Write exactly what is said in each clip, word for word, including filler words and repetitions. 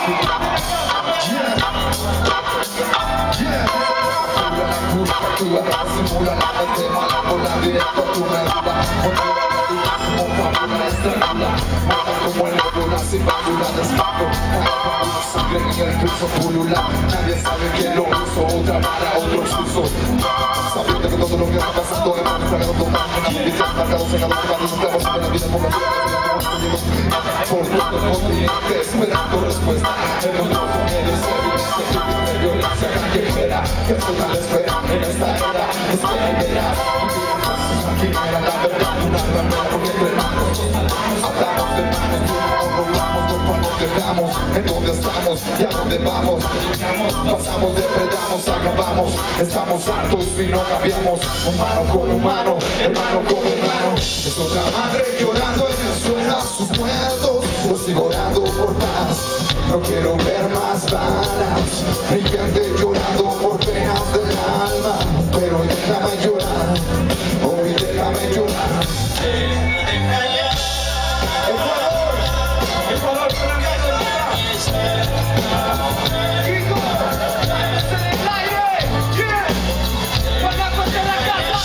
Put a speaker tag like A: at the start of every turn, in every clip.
A: Simula la mente mala con la directa tu medula. Como fábula estrangula, mata como el ébola sin válvula de escape. Cada sangre en el piso pulula. Nadie sabe quién lo hizo, otra para otro suso. Sabiendo que todo lo que está pasando es un fragado tomando una bendición. Marcados en cada lugar, nos vemos en la vida por la vida. Por todo el continente esperando respuesta. El mundo con eres evidente de violencia callejera que es una espera en esta era. Espera y verás. Aquí era la verdad, una ramera porque entre manos hablamos de manos, no robamos, no nos dejamos. En dónde estamos y a dónde vamos. Pasamos, depredamos, acabamos. Estamos hartos y no cambiamos. Humano con humano, hermano con hermano. Es otra madre llorando en el suelo a sus muertos. Yo sigo orando por paz. No quiero ver más balas. Mi gente llorando por penas del alma. Pero déjame llorar. Hoy déjame llorar. Ecuador, Ecuador, chicos, manos en el aire, yeah, palacos en la casa.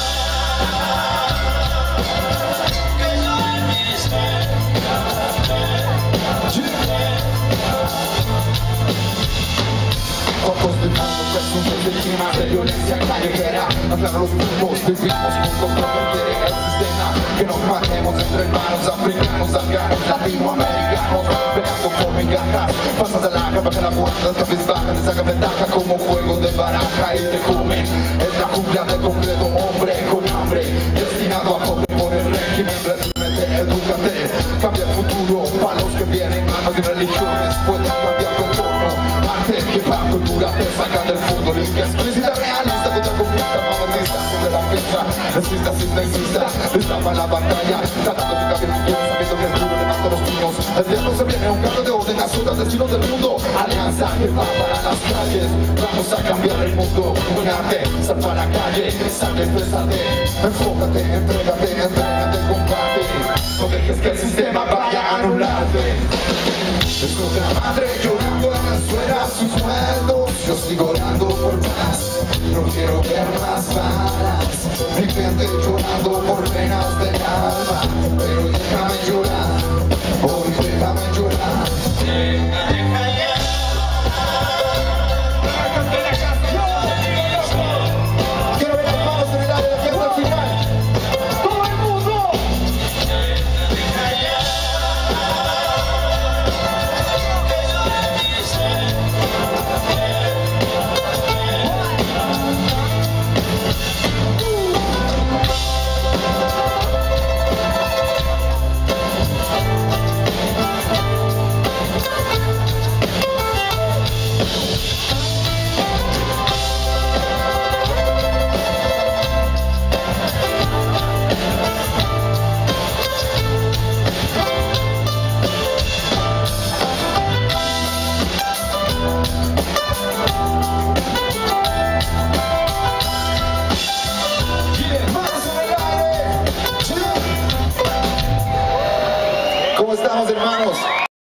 A: Ojos de mundo, presuntos víctimas de violencia callejera. Aclarar los puntos, vivimos juntos, no quiere el sistema. Que nos matemos entre hermanos, africanos, afganos, latinoamericanos. Peleando por migajas, pasas de la capa que la puerta cabizbaja. Te saca ventaja como juego de baraja y te comen. Es la jungla de completo hombre con hambre, destinado a joder por el régimen. Recíbete, edúcate, cambia el futuro. Para los que vienen, armas y religiones pueden cambiar tu entorno. Arte que va cultura te saca del fondo. Limpia, explícita, realista, contra conflicta, modernista, sobre la fecha. Resista, sista, insista, destapa la batalla. Tratando de cambiar el futuro, sabiendo que es duro, levanta los puños. El diablo se viene, un cambio de orden, asunta el destino del mundo. Alianza que va para las calles. Vamos a cambiar el mundo. Unate, sal para la calle, sal, exprésate. Enfócate, entrégate, entrégate, combate. No dejes que el sistema vaya a anularte. Es otra madre llorando en el suelo a sus muertos. Yo sigo orando por paz. No quiero ver más balas. Mi gente llorando por penas del alma. Pero déjame llorar. Hoy déjame llorar.